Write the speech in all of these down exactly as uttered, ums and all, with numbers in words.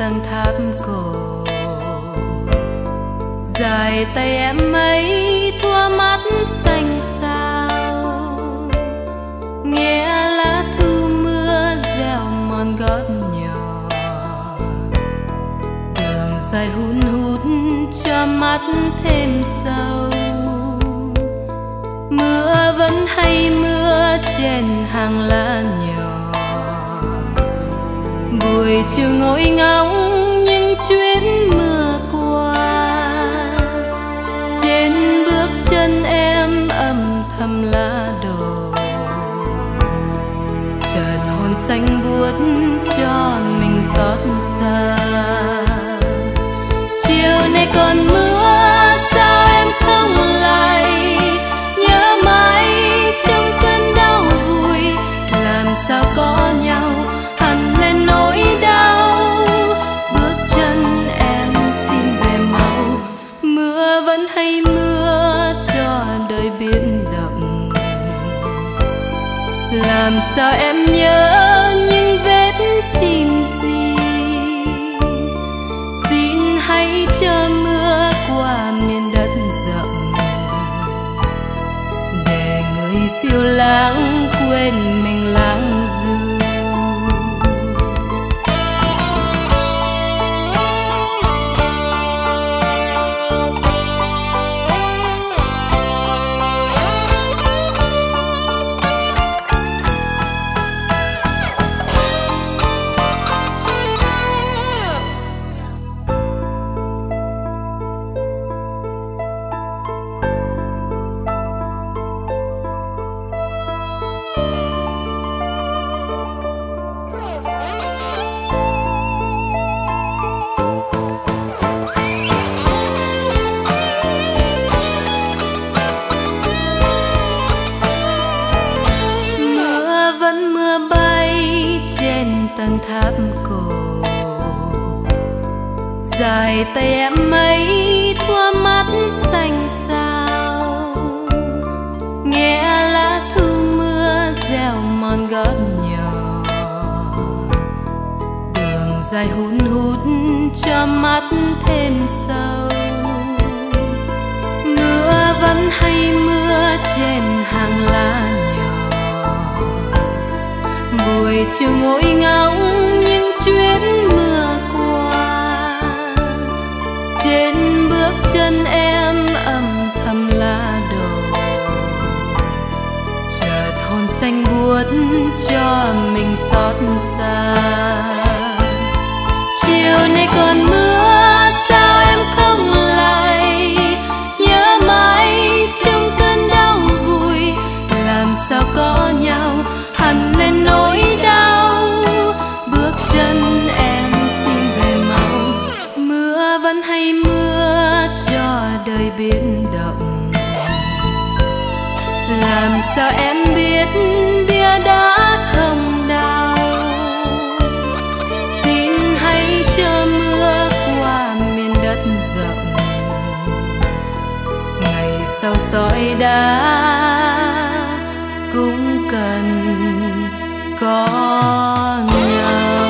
tầng tháp cổ. Dài tay em ấy thua mắt xanh sao, nghe lá thu mưa reo mòn gót nhỏ. Đường dài hun hút cho mắt thêm sâu, mưa vẫn hay mưa trên hàng lá nhỏ. Buổi chiều ngồi ngóng những chuyến mưa qua, trên bước chân em âm thầm lá đổ. Chợt hồn xanh buốt cho mình xót xa. Chiều nay còn mưa sao em không lại, nhớ mãi trong cơn đau vui. Làm sao có nhau hằn lên nỗi đau, bước chân em xin về mau. Mưa vẫn hay mưa cho đời biến động, làm sao em nhớ những vết chìm gì. Xin hãy chờ mưa qua miền đất rộng, để người phiêu lãng quên mình lãng du. Tầng tháp cổ, dài tay em ấy thua mắt xanh sao, nghe lá thu mưa reo mòn gót nhỏ. Đường dài hun hút cho mắt thêm sâu, mưa vẫn hay mưa trên hàng lá nhỏ. Buổi chiều ngồi ngóng những chuyến mưa qua, trên bước chân em âm thầm lá đổ. Chợt hồn xanh buốt cho mình xót xa. Chiều nay còn mưa sao em không lại, nhớ mãi trong cơn đau vui. Làm sao có nhau hằn lên nỗi đau, bước chân em xin về mau. Mưa vẫn hay mưa cho đời biến động, làm sao em biết bia đá không đau. Xin hãy chờ mưa qua miền đất rộng, ngày sau sỏi đá cũng cần có nhau.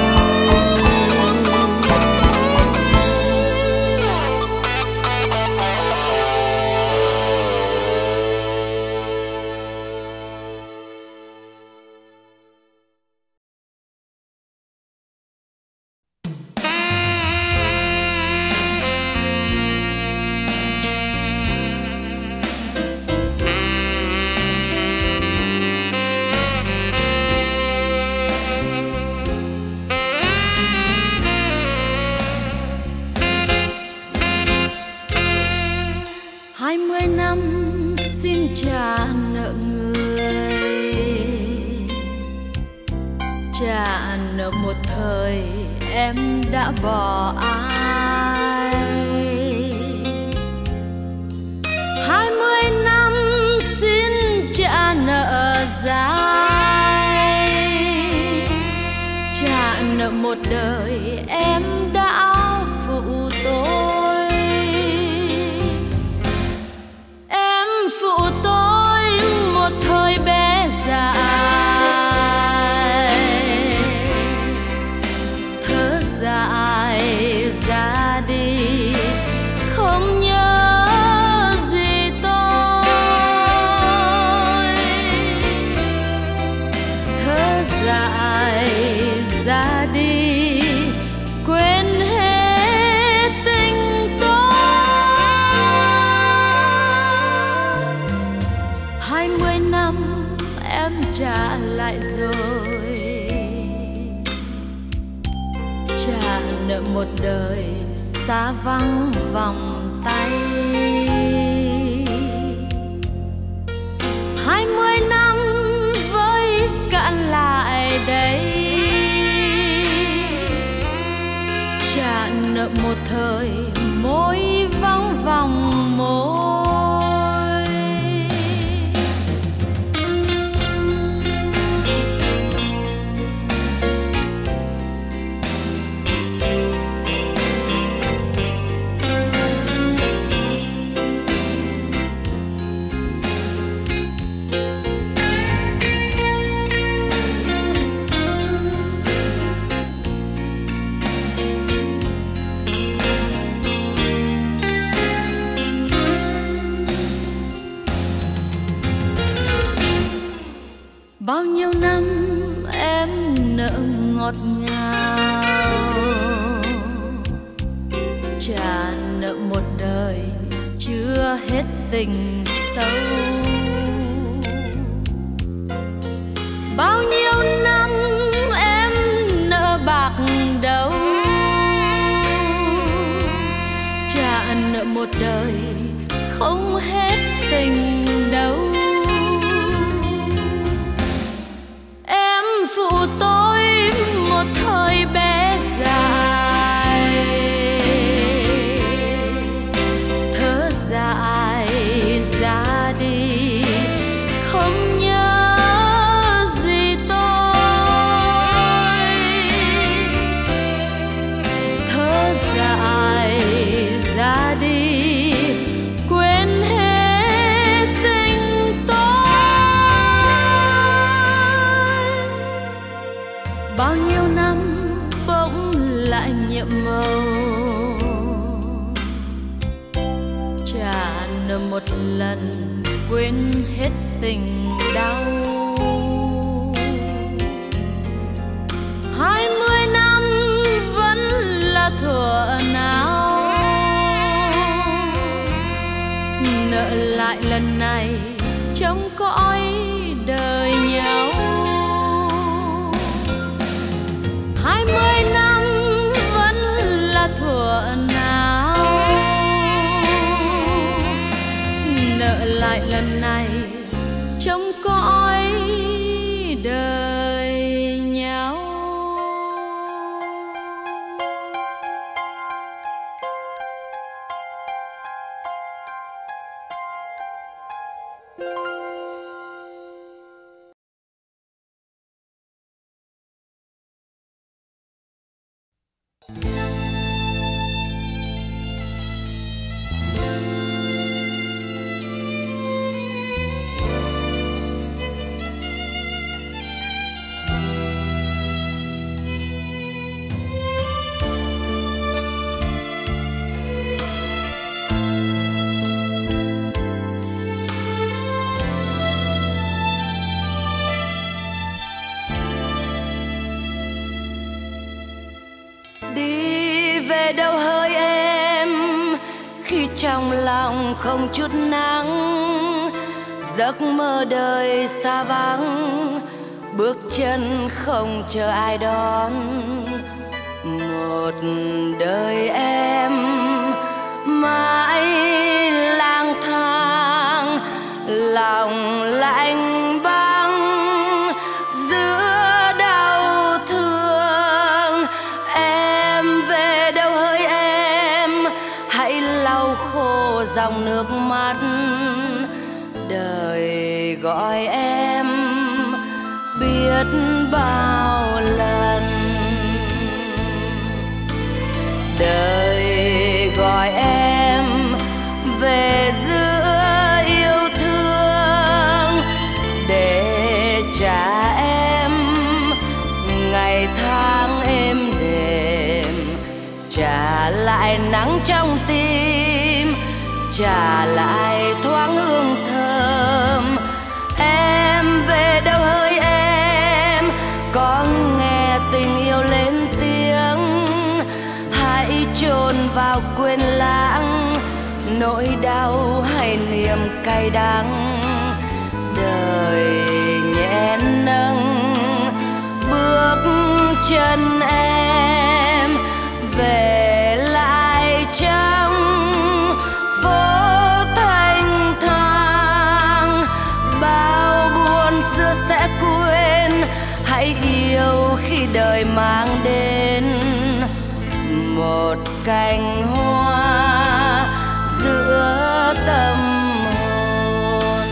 Trả nợ một thời em đã bỏ ai. Hai mươi năm xin trả nợ dài, trả nợ một đời em đã phụ tôi. Em phụ tôi một thời bé dài, thở dài trả lại rồi, trả nợ một đời xa vắng vòng tay. Hai mươi năm với cạn lại đây, trả nợ một thời môi vắng vòng môi. Bao nhiêu năm em nợ ngọt ngào, trả nợ một đời chưa hết tình sâu. Bao nhiêu năm em nợ bạc đầu, trả nợ một đời không hết tình đâu. Phụ tôi một thời bé dài, thở dài ra đi không nhớ gì tôi, thở dài ra đi quên hết tình tôi. Bao nhiêu năm bỗng lại nhiệm màu, trả nợ một lần quên hết tình đau. Hai mươi năm vẫn là thuở nào, nợ lại lần này trong cõi đời nhau. Hai mươi năm vẫn là thuở nào, nợ lại lần này trong cõi đời nhau. Đi về đâu hỡi em, khi trong lòng không chút nắng, giấc mơ đời xa vắng, bước chân không chờ ai đón. Một đời em mãi lang thang, lòng lạnh băng giữa đau thương. Em về đâu hỡi em, hãy lau khô dòng nước mắt. Đời gọi em biết bao lần, đời gọi em về giữa yêu thương, để trả em ngày tháng êm đềm, trả lại nắng trong tim, trả lại thoáng hương thơm. Em về đâu hỡi em, có nghe tình yêu lên tiếng, hãy chôn vào quên lãng nỗi đau hay niềm cay đắng. Đời nhẹ chân em về lại trong phố thanh thang. Bao buồn xưa sẽ quên, hãy yêu khi đời mang đến một cành hoa giữa tâm hồn.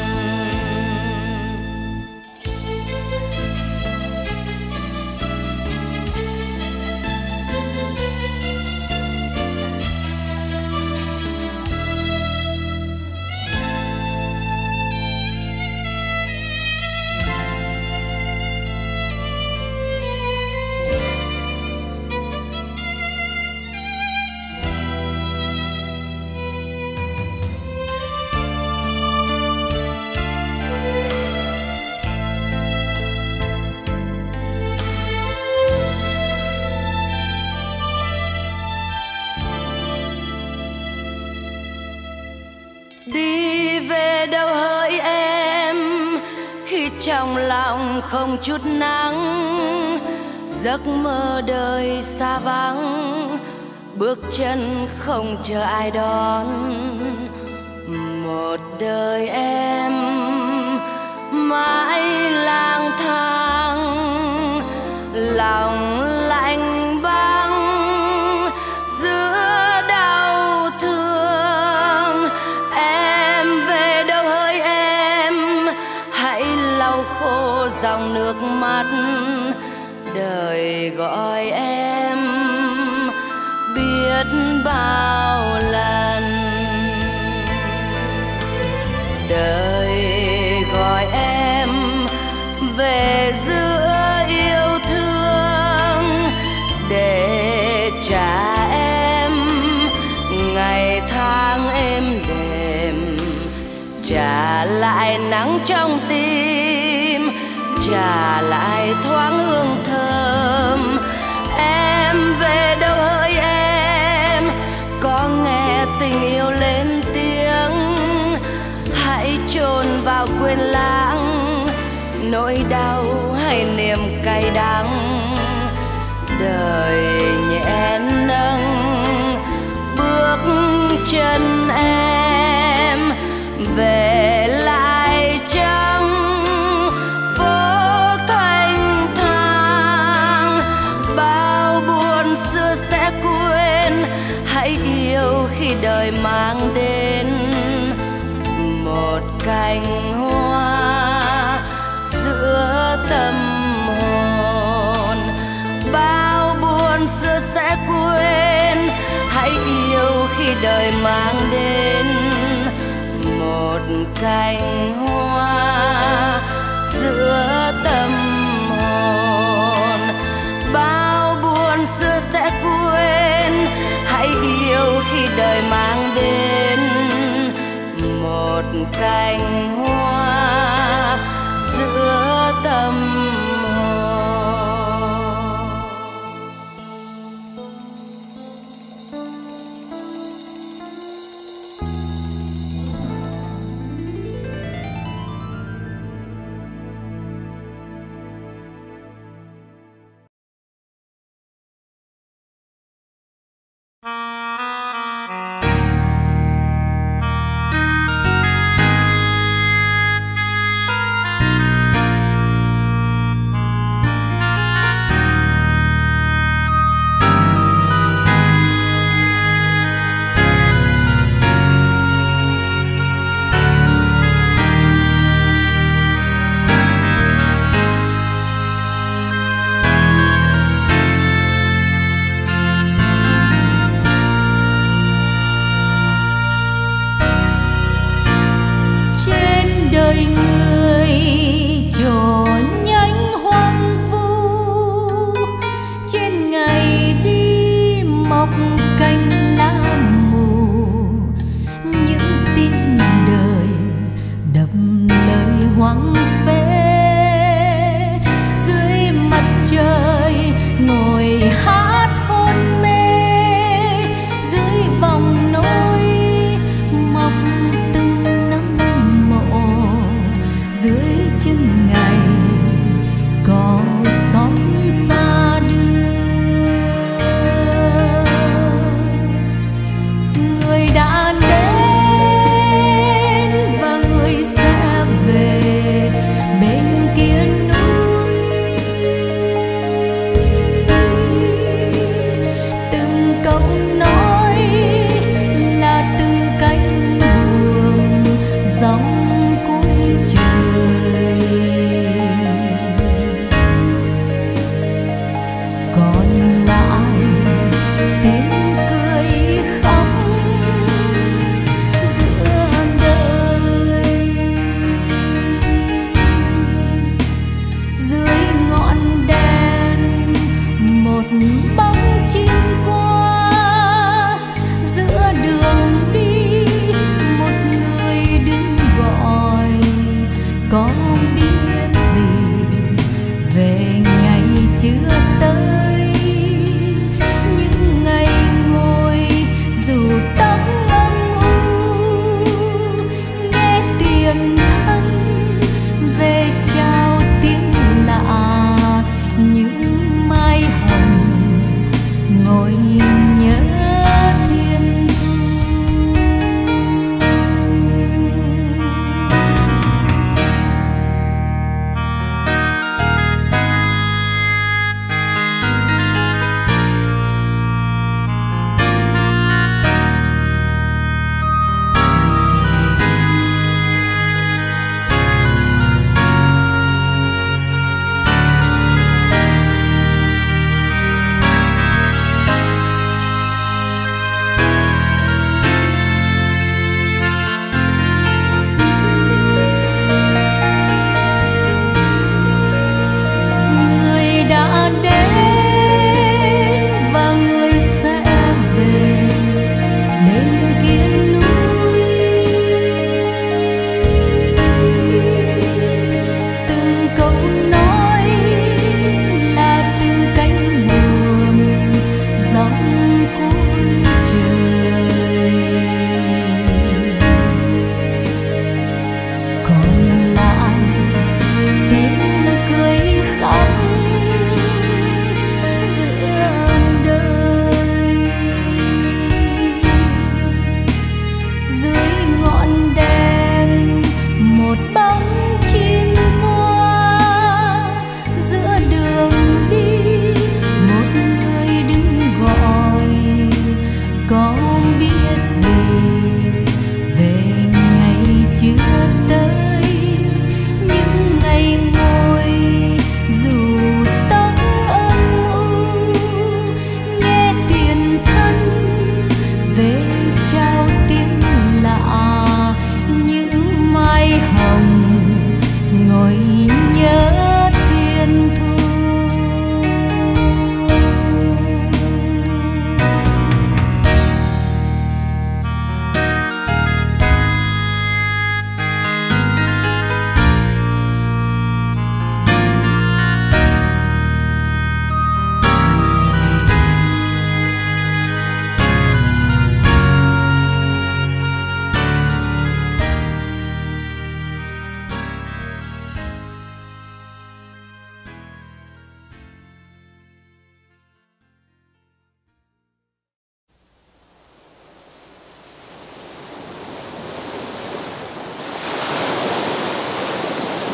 Đi về đâu hỡi em, khi trong lòng không chút nắng, giấc mơ đời xa vắng, bước chân không chờ ai đón. Một đời em mãi lang thang, lòng lạnh băng giữa đau thương. Em về đâu hỡi em, hãy lau khô dòng nước mắt. Đời gọi em biết bao lần, đời gọi em về giữa yêu thương để trả em ngày tháng êm đềm, trả lại nắng trong tim, trả lại thoáng hương thơm. Em về đâu hỡi em, có nghe tình yêu lên tiếng, hãy chôn vào quên lãng nỗi đau hay niềm cay đắng. Đời nhẹ nâng bước chân em về lại trong phố thanh thang. Bao buồn xưa sẽ quên, hãy yêu khi đời mang đến một cành hoa giữa tâm hồn. Bao buồn xưa sẽ quên, hãy yêu khi đời mang đến một cành hoa giữa tâm hồn. Bao buồn xưa sẽ quên, hãy yêu khi đời mang đến một cành hoa giữa tâm hồn.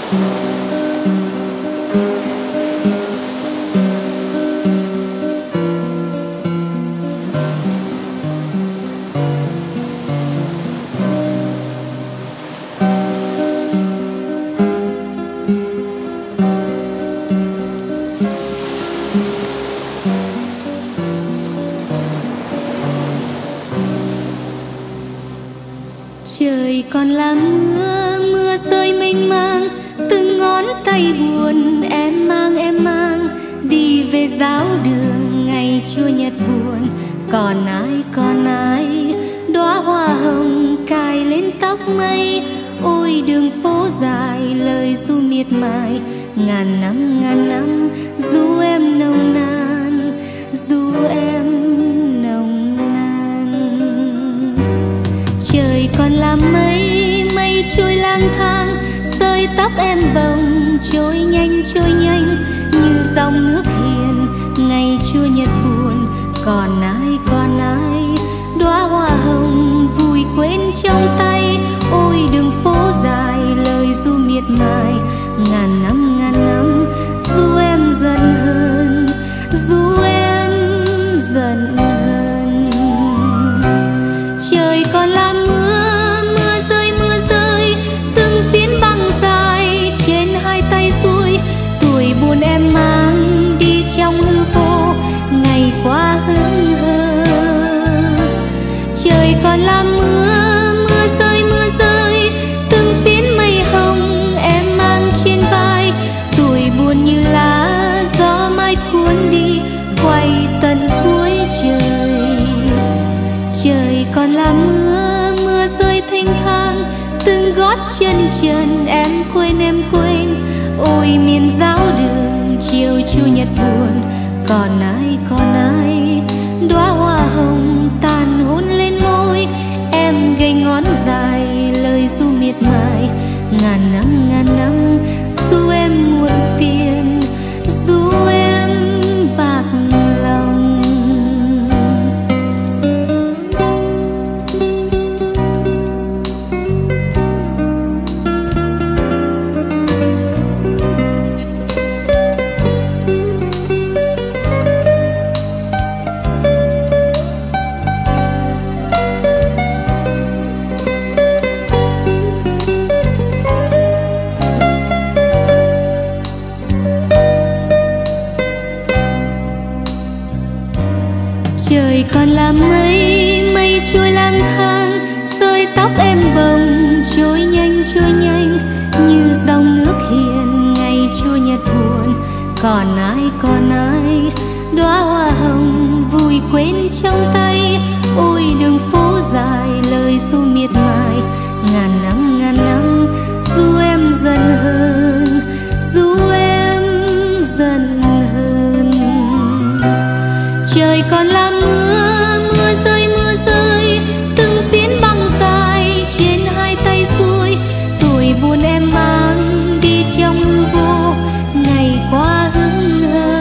Trời còn là mưa, mưa rơi mênh mang, từng ngón tay buồn em mang em mang đi về giáo đường ngày Chúa nhật buồn. Còn ai còn ai đóa hoa hồng cài lên tóc mây, ôi đường phố dài lời ru miệt mài. Ngàn năm ngàn năm ru em nồng nàn, ru em nồng nàn. Trời còn là mây, mây trôi lang thang, rơi tóc em bồng trôi nhanh trôi nhanh như dòng nước hiền ngày Chúa nhật buồn. Còn ai còn ai đóa hoa hồng vùi quên trong tay, ôi đường phố dài lời ru miệt mài. Ngàn năm ngàn năm ru em dần hơn, ru em dần hơn. Trời còn là mưa, mưa rơi mưa rơi từng phiến băng dài trên hai tay xuôi. Tuổi buồn em mang đi trong hư vô, ngày qua hững hờ. Trời còn là mưa, mưa rơi mưa rơi từng phiến mây hồng em mang trên vai. Tuổi buồn như lá gió mai cuốn đi quay tận cuối trời. Trời còn là mưa, mưa rơi thênh thang từng gót chân trần em quên em quên. Ôi miền giáo đường chiều Chủ nhật buồn. Còn ai còn ai đóa hoa hồng tàn hôn lên môi, em gầy ngón dài lời ru miệt mài. Ngàn năm ngàn năm ru em muộn phiền, ru em bạc lòng. Trời còn là mây, mây trôi lang thang, rơi tóc em bồng trôi nhanh trôi nhanh như dòng nước hiền ngày Chúa nhật buồn. Còn ai còn ai đóa hoa hồng vùi quên trong tay, ôi đường phố dài lời ru miệt mài. Ngàn năm ngàn năm ru em dần hơn, ru em dần hơn. Trời còn là mưa, mưa rơi mưa rơi từng phiến băng dài trên hai tay xuôi. Tuổi buồn em mang đi trong hư vô, ngày qua hững hờ.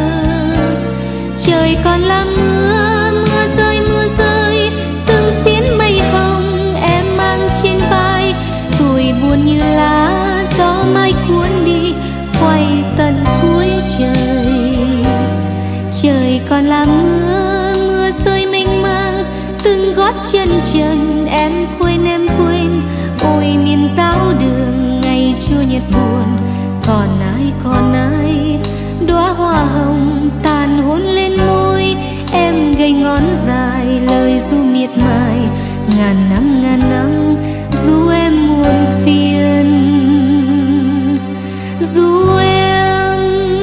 Trời còn là mưa, mưa rơi mưa rơi từng phiến mây hồng em mang trên vai. Tuổi buồn như lá gió mai cuốn đi quay tận cuối trời. Trời còn là mưa, mưa rơi mênh mang từng gót chân trần em quên em quên. Ôi miền giáo đường ngày Chúa nhật buồn. Còn ai còn ai đóa hoa hồng tàn hôn lên môi, em gầy ngón dài lời ru miệt mài. Ngàn năm ngàn năm ru em muộn phiền, ru em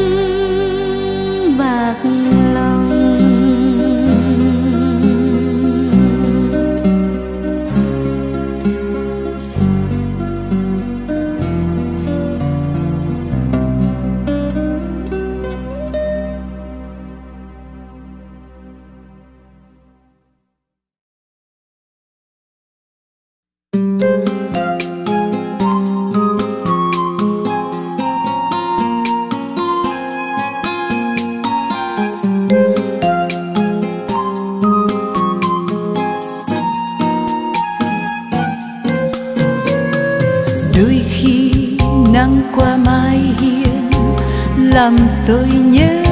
bạc lòng. nắng qua mái hiên làm tôi nhớ.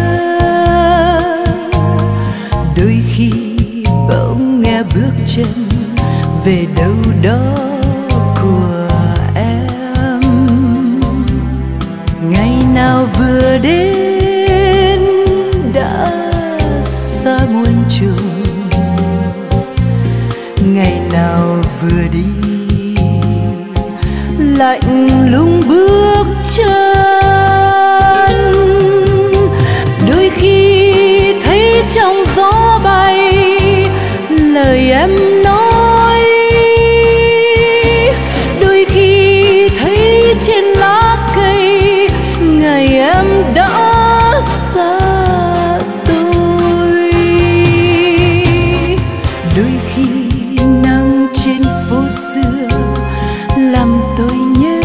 Đôi khi bỗng nghe bước chân về đâu đó của em. Ngày nào vừa đến đã xa muôn trùng, ngày nào vừa đi lạnh lùng bước chân. Đôi khi thấy trong gió bay lời em nói, đôi khi thấy trên lá cây ngày em đã xa tôi. Đôi khi nắng trên phố xưa làm tôi nhớ,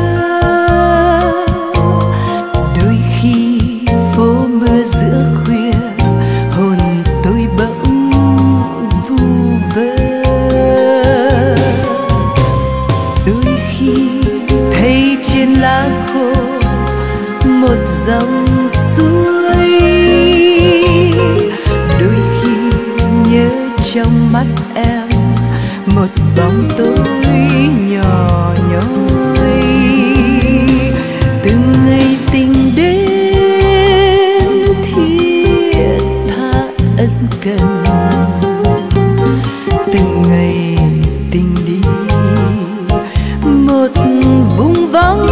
đôi khi phố mưa giữa khuya hồn tôi bỗng vu vơ. Đôi khi thấy trên lá khô một dòng suối, đôi khi nhớ trong mắt em một bóng tối nhỏ nhoi. Từng ngày tình đến thiết tha ân cần, từng ngày tình đi một vùng vắng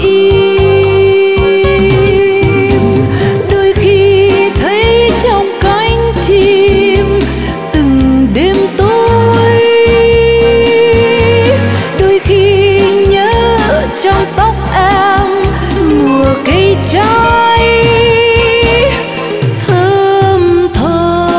im. Đôi khi thấy trong cánh chim từng đêm tối, đôi khi nhớ trong tóc em mùa cây trái thơm tho.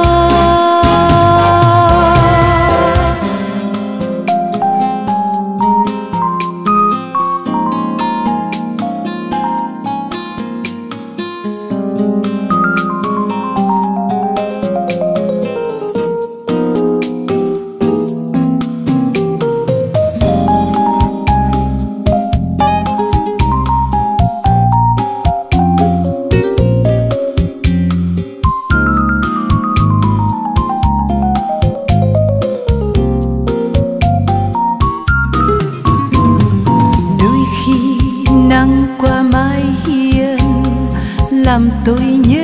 Nắng qua mái hiên làm tôi nhớ,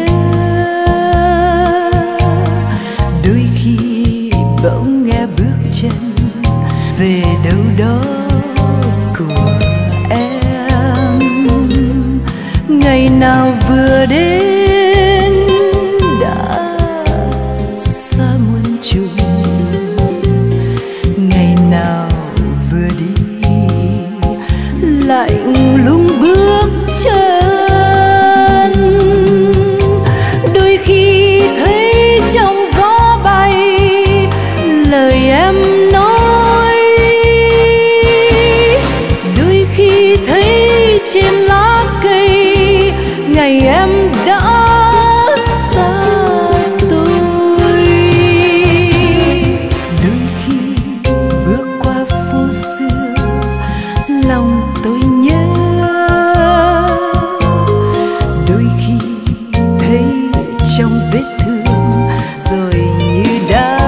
đôi khi bỗng nghe bước chân về đâu đó của em. Ngày nào vừa đến đã xa muôn trùng, ngày nào vừa đi lạnh lùng bước chân. Đôi khi thấy trong gió bay lời em nói, đôi khi thấy trên lá cây ngày em đã xa tôi. Đôi khi bước qua phố xưa lòng tôi nhớ, đôi khi thấy trong vết thương rồi như đã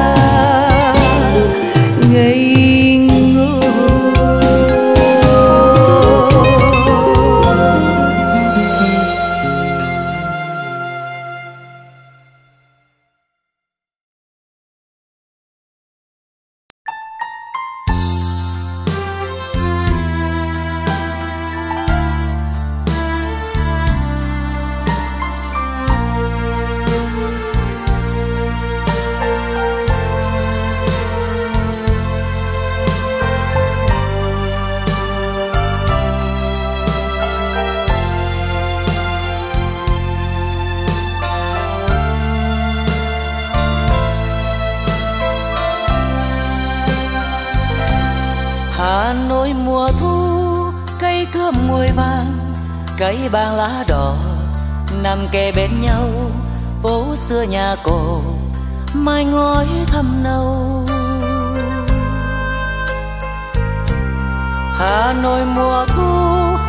ngây ngô. Hà Nội mùa thu, cây cơm nguội vàng, cây bàng lá đỏ nằm kề bên nhau. Phố xưa nhà cổ, mái ngói thâm nâu. Hà Nội mùa thu,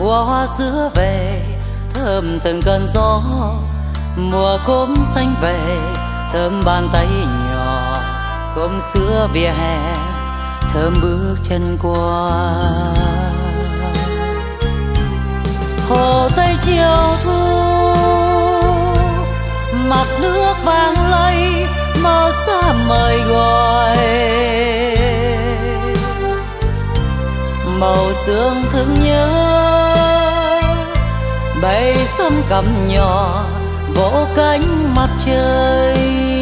mùa hoa sữa về thơm từng cơn gió, mùa cốm xanh về thơm bàn tay nhỏ, cốm sữa vỉa hè thơm bước chân qua. Hồ Tây chiều thu mặt nước vàng lay, màu xa mời gọi, màu sương thương nhớ bay sớm cầm nhỏ vỗ cánh mặt trời.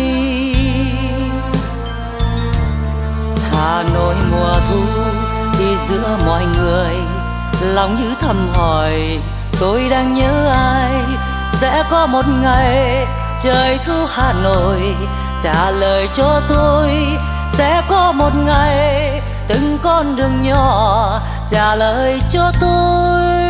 Hà Nội mùa thu đi giữa mọi người, lòng như thầm hỏi tôi đang nhớ ai. Sẽ có một ngày trời thu Hà Nội trả lời cho tôi. Sẽ có một ngày từng con đường nhỏ trả lời cho tôi.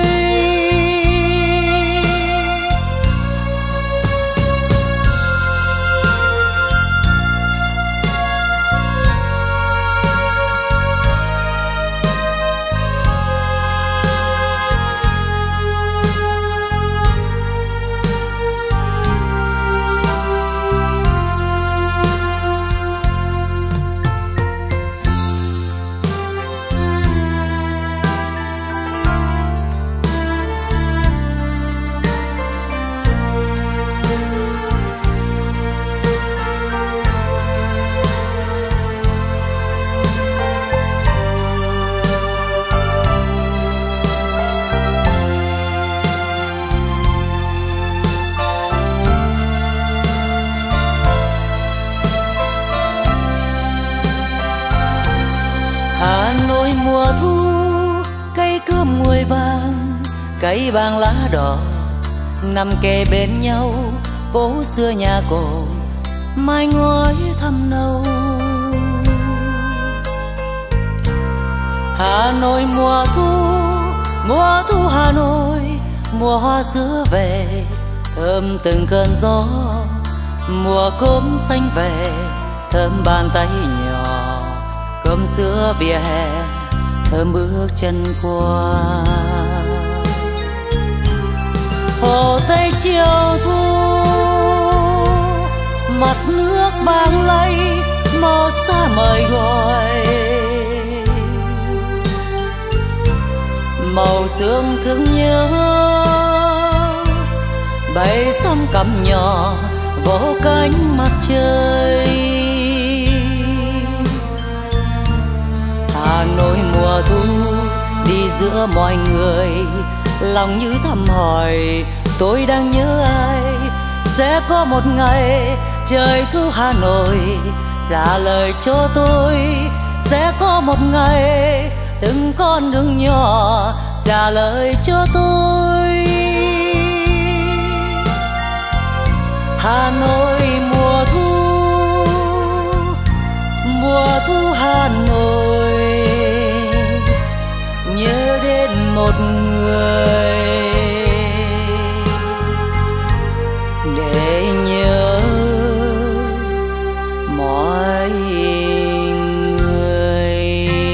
Hà Nội mùa thu cây cơm muối vàng, cây vàng lá đỏ nằm kề bên nhau, phố xưa nhà cổ mái ngói thăm nâu. Hà Nội mùa thu, mùa thu Hà Nội, mùa hoa sữa về thơm từng cơn gió, mùa cốm xanh về thơm bàn tay nhỏ, cơm sữa vỉa hè thơm bước chân qua. Hồ Tây chiều thu mặt nước vàng lay, màu xa mời gọi, màu sương thương nhớ bay sóng cầm nhỏ vỗ cánh mặt trời. Hà Nội mùa thu đi giữa mọi người, lòng như thầm hỏi tôi đang nhớ ai. Sẽ có một ngày trời thu Hà Nội trả lời cho tôi. Sẽ có một ngày từng con đường nhỏ trả lời cho tôi. Hà Nội mùa thu, mùa thu Hà Nội, nhớ đến một người để nhớ mọi người.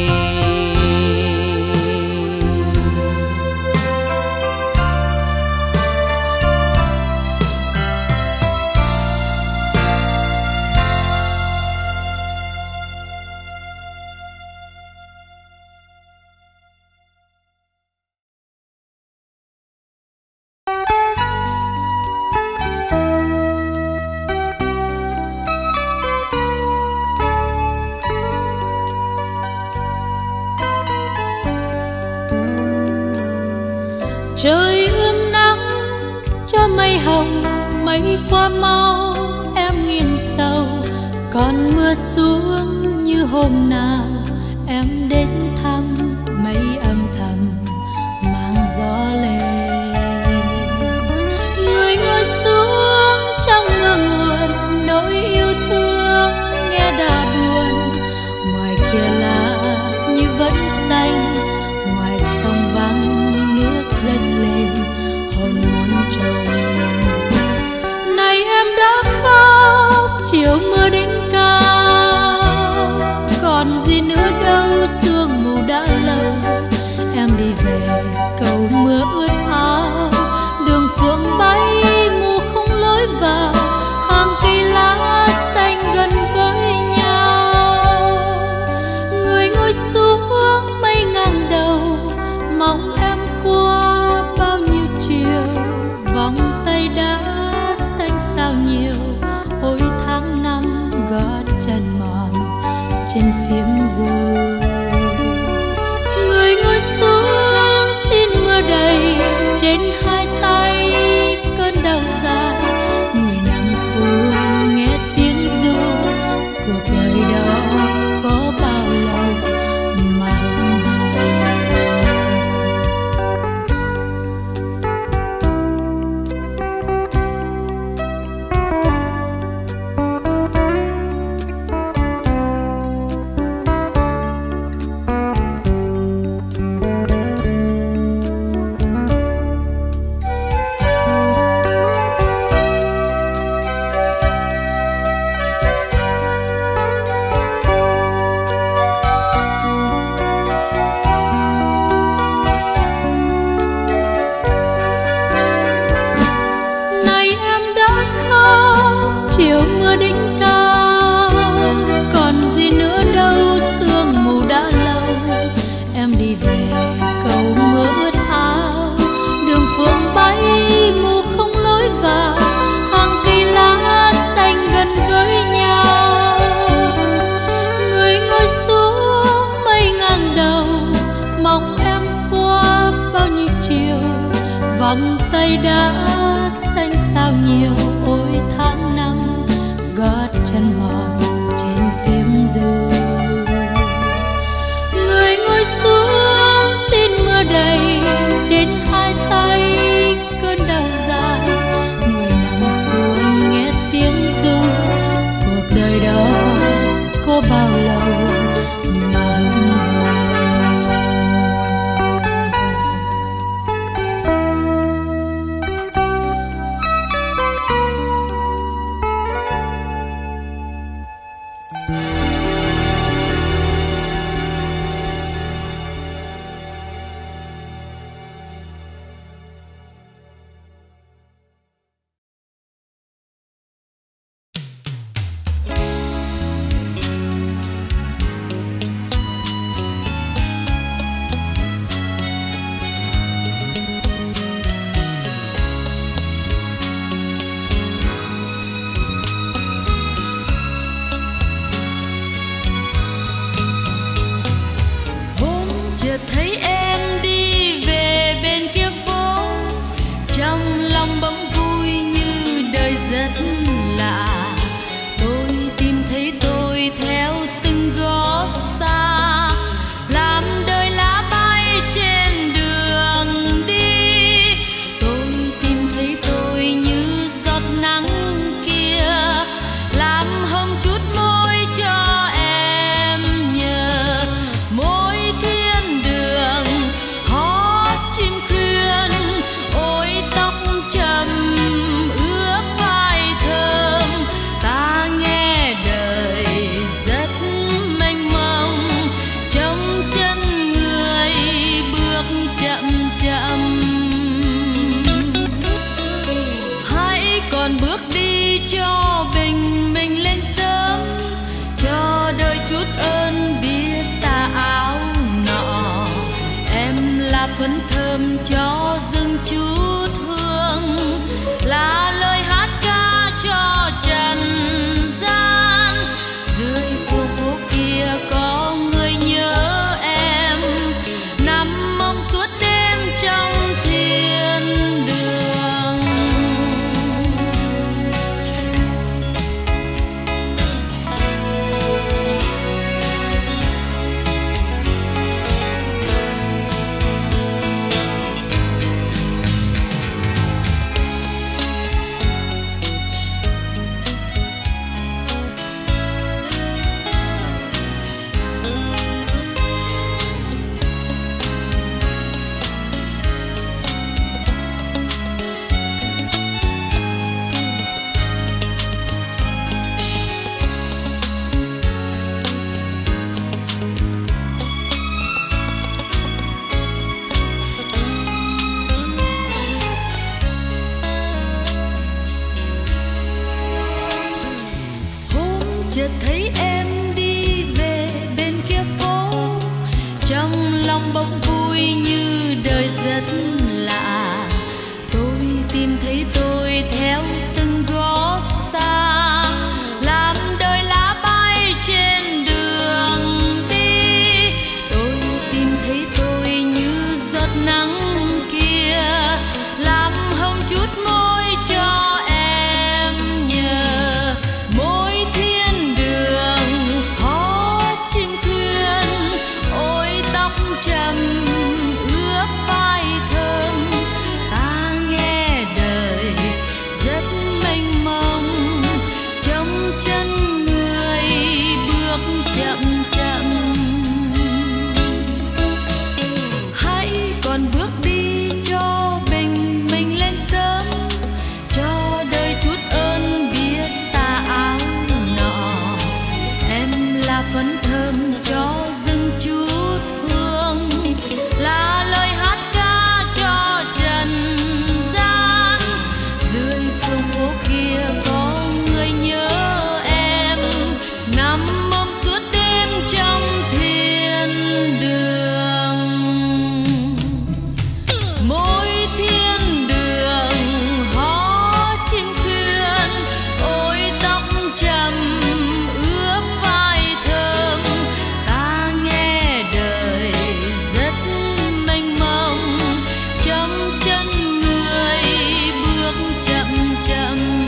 Trời ươm nắng cho mây hồng, mây qua mau em nghiêng sầu. Còn mưa xuống như hôm nào em đến thăm, mây âm thầm mang gió lên. Người ngồi xuống trong mưa nguồn, nỗi yêu thương nghe đã buồn. Ngoài kia là như vẫn xanh, ngoài sông vắng nước dâng lên hồn muốn trông. Này em đã khóc chiều mưa đến cao, còn gì nữa đâu sương mù đã lâu. Em đi về cầu mưa trên phím ru. Người ngồi xuống xin mưa đầy trên hai tay cơn đau dài. Người nằm xuống nghe tiếng ru, cuộc đời đó có bao lâu mà không hề. Chiều mưa đỉnh cao, còn gì nữa đâu, sương mù đã lâu. Em đi về cầu mưa ướt áo, đường phượng bay mù không lối vào, hàng cây lá xanh gần với nhau. Người ngồi xuống mây ngang đầu, mong em qua bao nhiêu chiều. Vòng tay đã xanh sao nhiều, ôi tháng năm gót chân mòn trên phím ru. Người ngồi xuống xin mưa đầy trên hai tay cơn đau dài. Người nằm xuống nghe tiếng ru, cuộc đời đó có bao lâu mà không hề. Chợt thấy em đi về bên kia phố, trong lòng bỗng vui như đời rất lạ. Tôi tìm thấy tôi theo từng gót xa, làm đời lá bay trên đường đi. Tôi tìm thấy tôi như giọt nắng kia, làm hồng chút môi cho em nhờ. Môi thiên đường hót chim khuyên, ôi tóc trầm ướp vai thơm. Ta nghe đời rất mênh mông, trông chân người bước chậm chậm. Hãy còn bước đi cho bình minh lên sớm, cho đời chút ơn biết tà áo nọ. Em là phấn thơm cho rừng chút hương, là lời hát ca cho trần gian. Dưới phố phố kia có người nhớ em, nằm mong suốt đêm trong thiên đường. suốt đêm trong thiên đường. Mỗi thiên đường hó chim khuyên, ôi tóc trầm ướp vai thơm. Ta nghe đời rất mênh mông, trong chân người bước chậm chậm.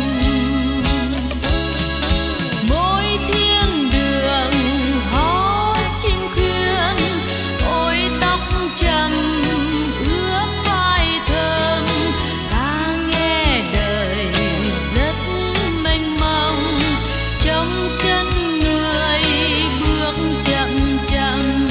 Mỗi thiên đường hó chim khuyên, ôi tóc trầm ướp vai thơm. Ta nghe đời rất mênh mông, trong chân người bước chậm chậm.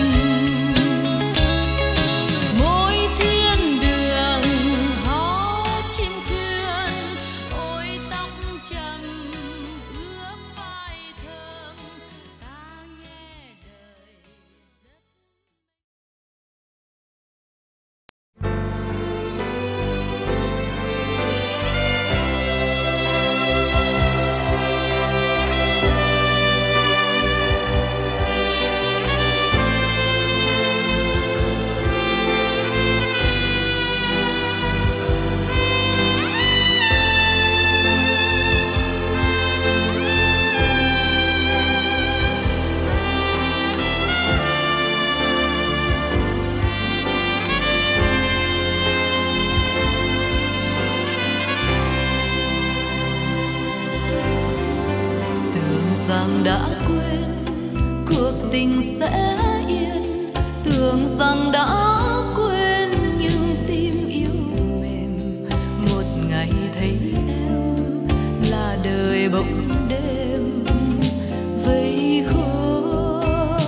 Mỗi thiên đường hó chim khuyên, ôi tóc trầm ướp vai thơm. Ta nghe đời rất tưởng rằng đã quên cuộc tình sẽ yên, tưởng rằng đã quên nhưng tim yêu mềm. Một ngày thấy em là đời bỗng đêm vây khốn.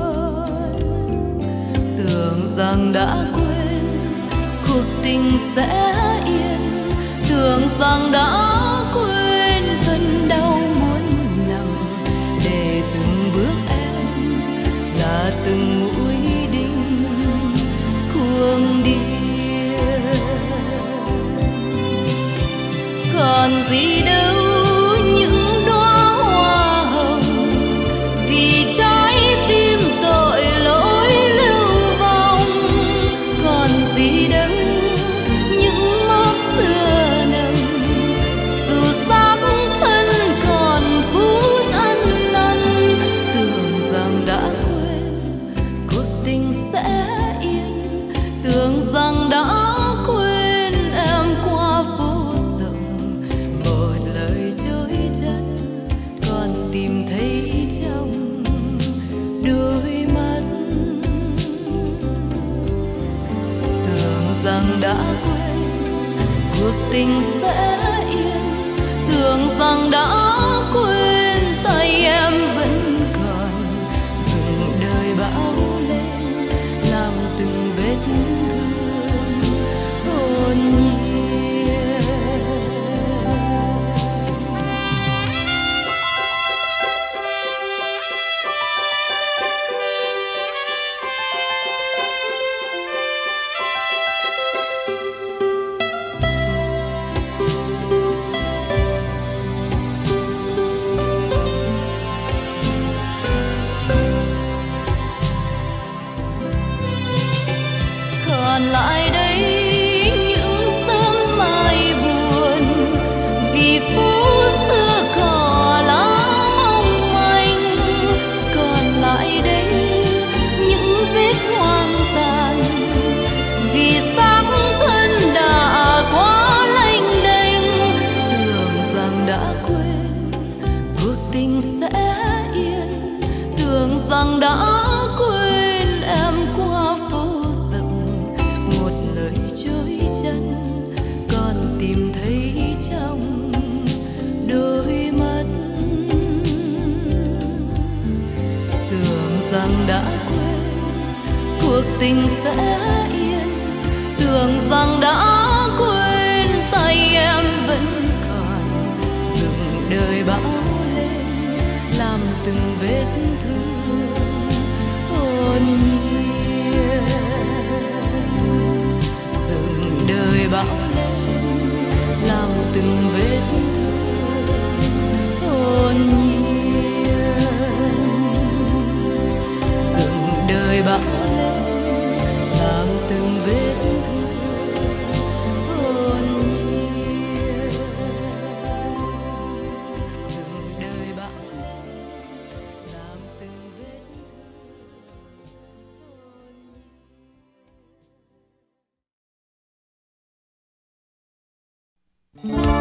Tưởng rằng đã quên cuộc tình sẽ yên, tưởng rằng đã quên cơn đau muốn nằm. Để từng bước em là từng mũi đinh cuồng điên. Còn gì đâu những đóa hoa hồng, vì trái tim tội lỗi lưu vong. Còn gì đâu những mốc xưa nồng, dù xác thân còn phút ăn năn. Tưởng rằng đã quên cuộc tình sẽ yên, tưởng rằng đã quên em qua phố rộng. Một lời trôi chân còn tìm thấy trong đôi mắt. Tưởng rằng đã quên cuộc tình sẽ yên, tưởng rằng đã quên tay em vẫn còn dừng đời bão lên, làm từng vết thương hồn nhiên. Còn lại đây những sớm mai buồn, vì phố xưa cỏ lá mong manh. Còn lại đây những vết hoang tàn, vì xác thân đã quá lênh đênh. Tưởng rằng đã quên cuộc tình sẽ yên, tưởng rằng đã quên em qua phố rộng. Một lời trôi chân còn tìm thấy trong đôi mắt. Tưởng rằng đã quên cuộc tình sẽ yên, tưởng rằng đã quên tay em vẫn còn dừng đời bão lên, làm từng vết thương hồn nhiên. Dừng đời bão lên, làm từng vết thương hồn nhiên. đời bão lên làm từng vết thương hồn nhiên. Dừng đời bão lên làm từng vết thương hồn nhiên.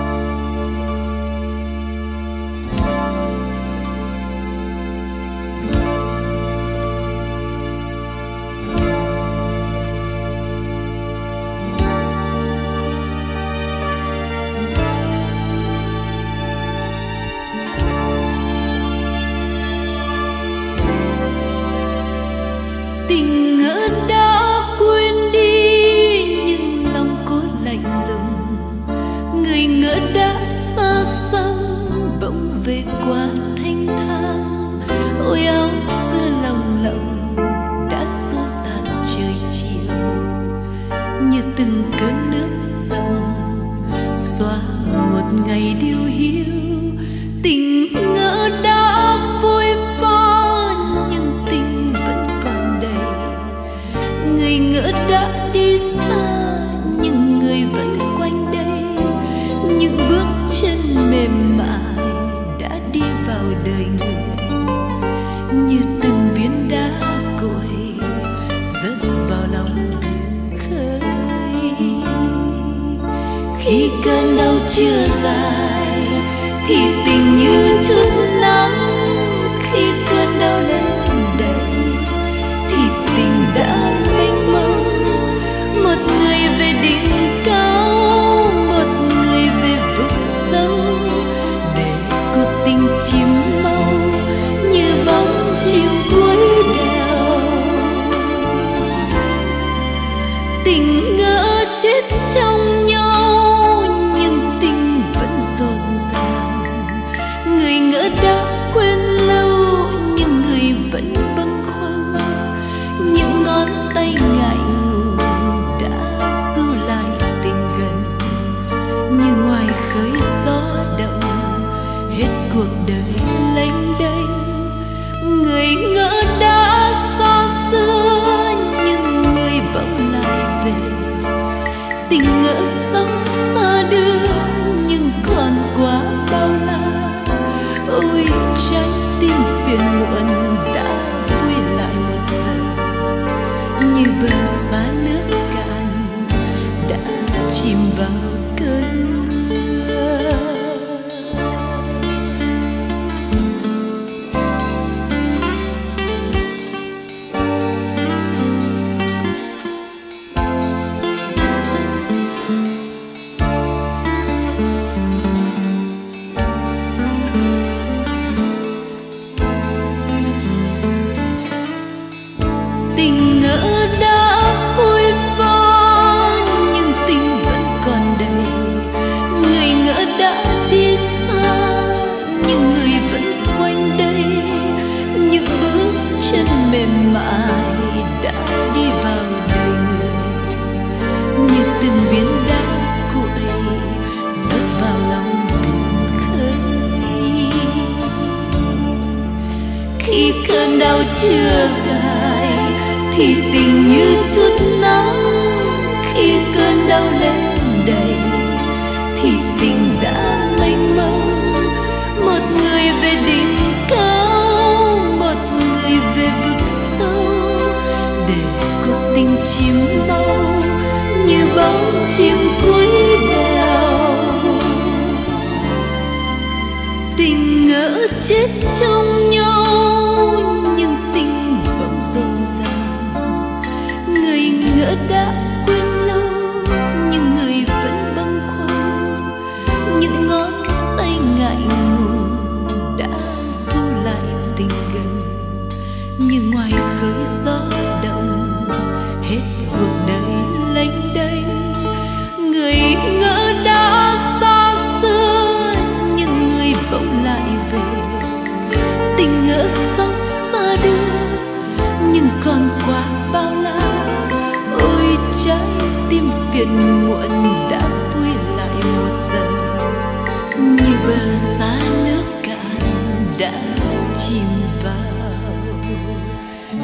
Tình ngỡ đã quên đi nhưng lòng cố lạnh lùng, người ngỡ đã xa xăm bỗng về quá thanh thang. Ôi áo xưa lòng lộng đã xô dạt trời chiều như từng cơn nước dòng xóa một ngày điêu hiu. Tình ngỡ đã vội vã nhưng tình vẫn còn đầy, người ngỡ đã đi xa nhưng người vẫn quanh đây. Những bước chân mềm mại đã đi vào đời người như từng viên đá cội rớt vào lòng biển khơi. Khi cơn đau chưa dài thì tình như chút nắng, khi cơn đau lên đầy thì tình đã mênh mông. Một người về đỉnh cao, một người về vực sâu, để cuộc tình chìm mau như bóng chim cuối đèo. Tình ngỡ chết trong nhau nhưng tình vẫn rộn ràng, người ngỡ đã quên lâu nhưng người vẫn bâng khuâng. Những ngón tay ngại ngùng đã du lại tình gần, như ngoài khơi gió động hết cuộc đời lênh đênh. Người ngỡ đã xa xưa nhưng người bỗng lại về, tình ngỡ sống xa đưa nhưng còn quá bao la. Ôi trái tim phiền muộn đã vui lại một giờ, như bờ xa nước cạn đã chìm vào cơn mưa. Tình ngỡ đã vui vã nhưng tình vẫn còn đầy, người ngỡ đã đi xa nhưng người vẫn quanh đây. Những bước chân mềm mại đã đi vào đời người như từng viên đá cuội rớt vào lòng biển khơi. Khi cơn đau chưa dài thì tình như chút nắng, khi cơn đau lên đầy thì tình đã mênh mông. Một người về đỉnh cao, một người về vực sâu, để cuộc tình chìm mau như bóng chim cuối đèo. Tình ngỡ chết trong nhau nhưng tình bỗng rộn ràng, người ngỡ đã quên lâu nhưng người vẫn bâng khuâng. Những ngón tay ngại ngùng đã du lại tình gần, như ngoài khơi gió động hết cuộc đời lênh đênh. Người ngỡ đã xa xưa nhưng người bỗng lại về, tình ngỡ sống xa đưa nhưng còn quá bao la. Ôi trái tim phiền muộn đã vui lại một giờ, như bờ xa nước cạn đã chìm vào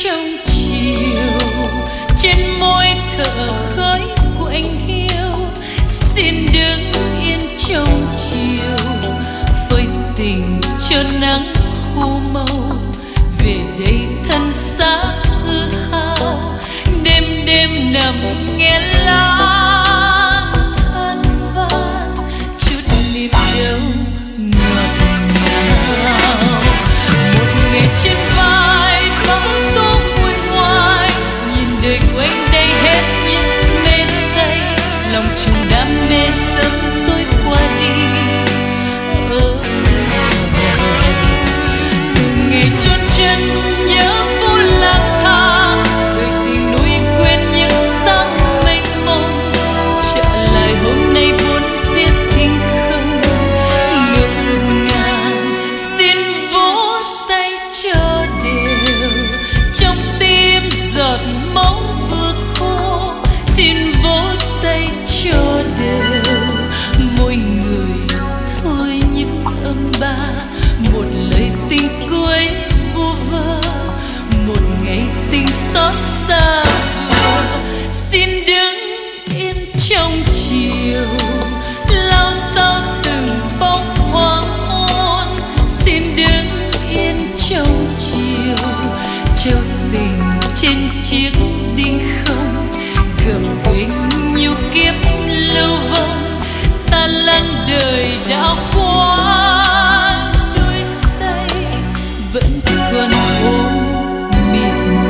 trong chiều, trên môi thở khói của anh hiu. Xin đứng yên trong chiều, phơi tình cho nắng khô màu. Về đây thân xác hư hao, đêm đêm nằm nghe lãng than van, chút niềm đau ngọt ngào. Một ngày trên vai bão tố nguôi ngoai, nhìn đời của anh đây hết những mê say, lòng trùng đam mê sớm tôi qua đi. Từ ngày chôn chân nhớ vô lang thang, đời tình nuối quên những sáng mênh mông. Trở lại hôm nay buồn viết tình không ngỡ ngàng. Xin vỗ tay cho đều, trong tim giọt máu vừa khô. Xin vỗ tay cho đều, mỗi người thôi những âm ba. Một lời tình cuối vu vơ, một ngày tình xót xa vừa. Xin đứng yên trong chiều, lao sao từng bóng hoàng hôn. Xin đứng yên trong chiều, trao tình trên chiếc đinh không. Gầm gánh nhiều kiếp lưu vong, ta lăn đời đã qua, đôi tay vẫn còn ôm miền.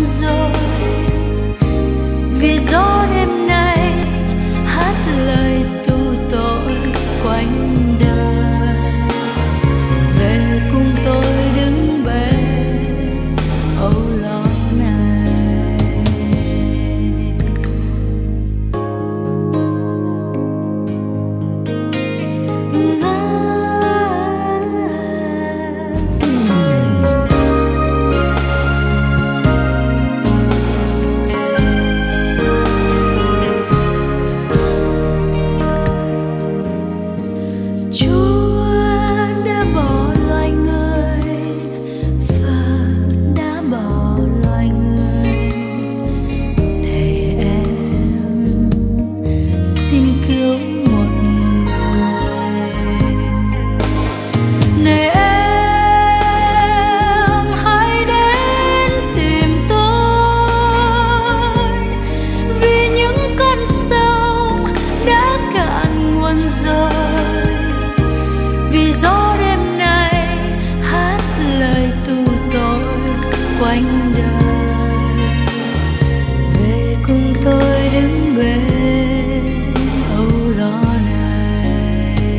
rồi, vì gió đêm nay hát lời tu tội quanh đời. Về cùng tôi đứng bên âu lo này. Chúa đã bỏ loài người và đã bỏ loài người. Này em xin cứu một người. Này em hãy đến tìm tôi, vì những con sông đã cạn nguồn rồi. Vì gió đêm nay hát lời tu tội quanh đời. Về cùng tôi đứng bên âu lo này.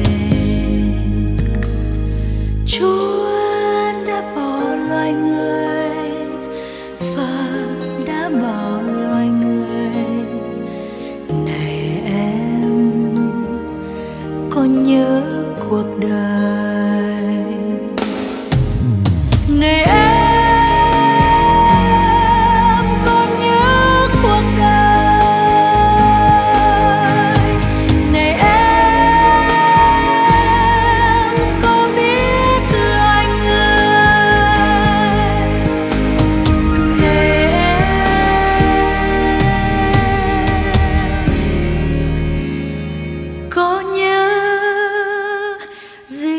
Chúa đã bỏ loài người và đã bỏ loài người. Này em có nhớ cuộc đời. Này em có nhớ cuộc đời. Này em có biết loài người. Này em có nhớ gì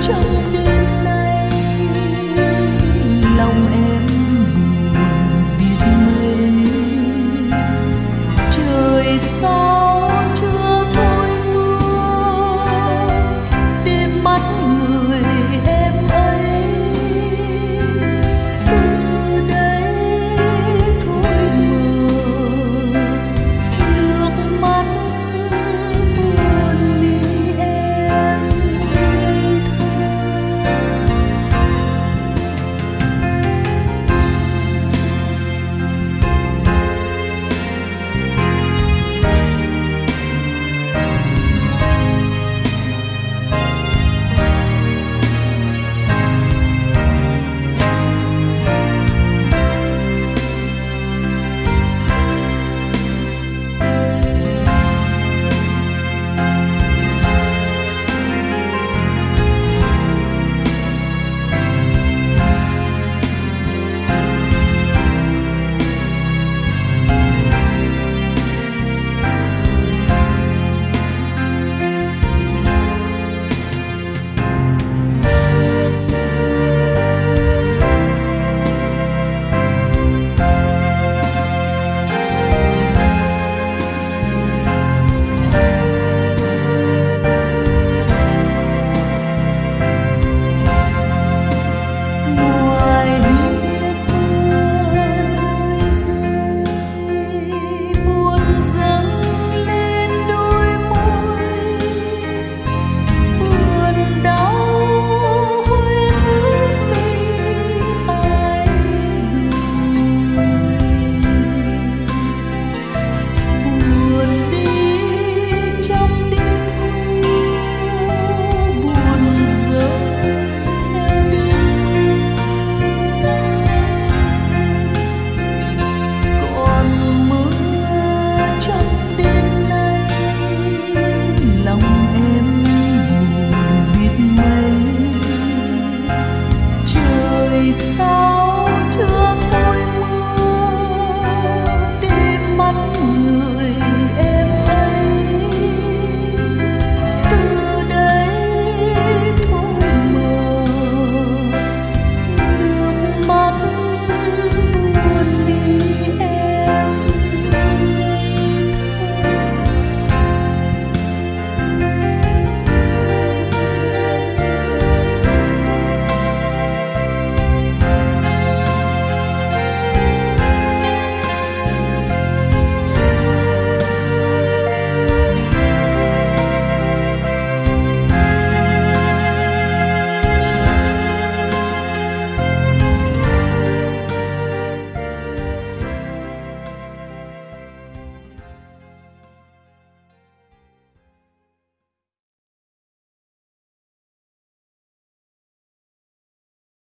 trong đêm